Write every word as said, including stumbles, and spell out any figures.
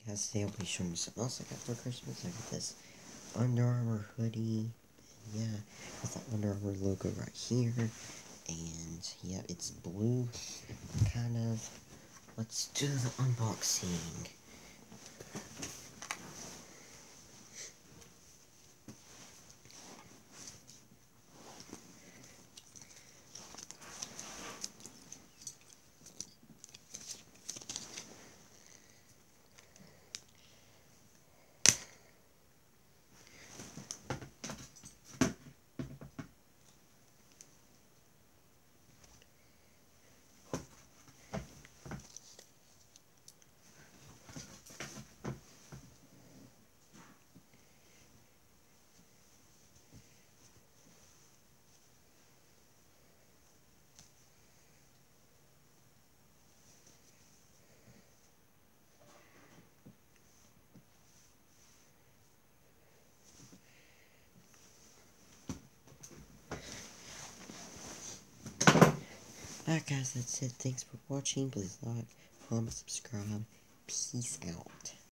guys, today I'll be showing you something else I got for Christmas. I got this Under Armour hoodie. Yeah, with the Under Armour logo right here. And yeah, it's blue, kind of. Let's do the unboxing. Alright guys, that's it. Thanks for watching. Please like, comment, subscribe. Peace out.